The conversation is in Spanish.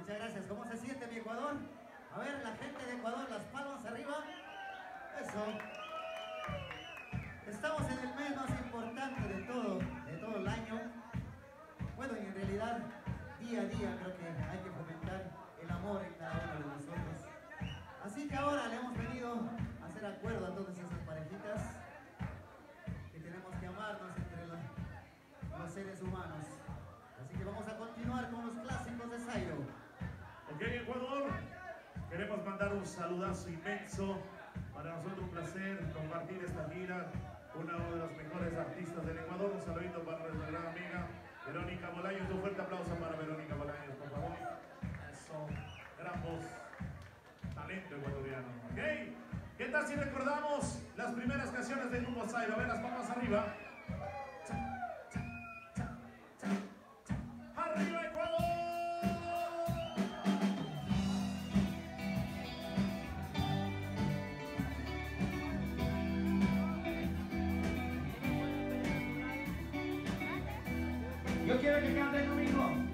Muchas gracias. ¿Cómo se siente mi Ecuador? A ver, la gente de Ecuador, las palmas arriba. Eso. Estamos en el mes más importante de todo el año. Bueno, y en realidad, día a día creo que hay que fomentar el amor en cada uno de nosotros. Así que ahora le hemos venido a hacer acuerdo a todas esas parejitas que tenemos que amarnos entre los seres humanos. Así que vamos a continuar con los clásicos de Zairo. Ok, Ecuador, queremos mandar un saludazo inmenso. Para nosotros un placer compartir esta gira. Una de las mejores artistas del Ecuador. Un saludito para nuestra gran amiga Verónica Bolaños. Un fuerte aplauso para Verónica Bolaños, por favor. Eso, gran voz, talento ecuatoriano. Ok, ¿qué tal si recordamos las primeras canciones del grupo Zairo? A ver, las palmas arriba. ¡Arriba, Ecuador! Yo quiero que canten conmigo.